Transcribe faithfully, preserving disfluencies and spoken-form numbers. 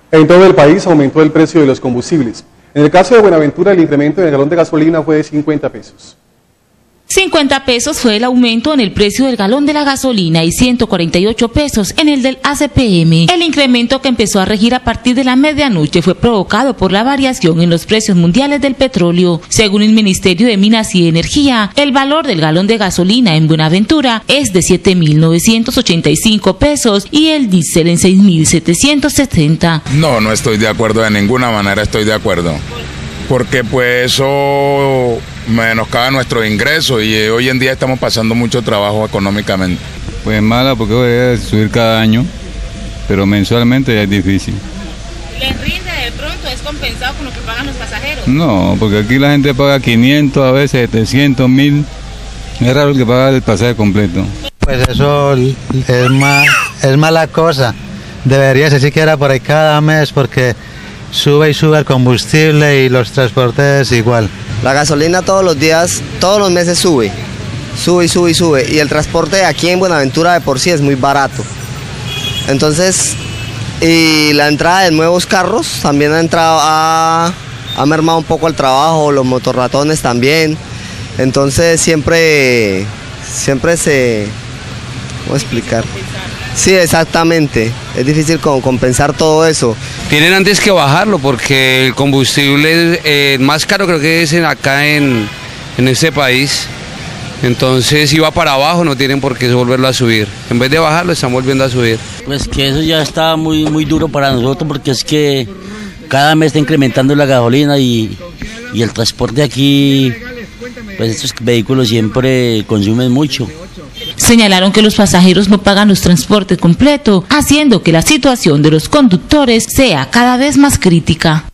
En todo el país aumentó el precio de los combustibles. En el caso de Buenaventura, el incremento en el galón de gasolina fue de cincuenta pesos. cincuenta pesos fue el aumento en el precio del galón de la gasolina y ciento cuarenta y ocho pesos en el del A C P M. El incremento, que empezó a regir a partir de la medianoche, fue provocado por la variación en los precios mundiales del petróleo. Según el Ministerio de Minas y Energía, el valor del galón de gasolina en Buenaventura es de siete mil novecientos ochenta y cinco pesos y el diésel en seis mil setecientos setenta. No, no estoy de acuerdo, de ninguna manera estoy de acuerdo. Porque pues eso menoscaba nuestro ingreso y eh, hoy en día estamos pasando mucho trabajo económicamente. Pues mala porque debe subir cada año, pero mensualmente ya es difícil. ¿Les rinde de pronto? ¿Es compensado con lo que pagan los pasajeros? No, porque aquí la gente paga quinientos, a veces setecientos, mil. Es raro el que paga el pasaje completo. Pues eso es, ma, es mala cosa. Debería ser siquiera por ahí cada mes porque sube y sube el combustible y los transportes igual. La gasolina todos los días, todos los meses sube, sube y sube y sube. Y el transporte aquí en Buenaventura de por sí es muy barato. Entonces, y la entrada de nuevos carros también ha entrado, ha, ha mermado un poco el trabajo, los motorratones también. Entonces siempre, siempre se, ¿cómo explicar? Sí, exactamente. Es difícil compensar todo eso. Tienen antes que bajarlo porque el combustible eh, más caro creo que es en, acá en, en este país. Entonces si va para abajo no tienen por qué volverlo a subir. En vez de bajarlo están volviendo a subir. Pues que eso ya está muy, muy duro para nosotros porque es que cada mes está incrementando la gasolina y, y el transporte aquí, pues estos vehículos siempre consumen mucho. Señalaron que los pasajeros no pagan los transportes completos, haciendo que la situación de los conductores sea cada vez más crítica.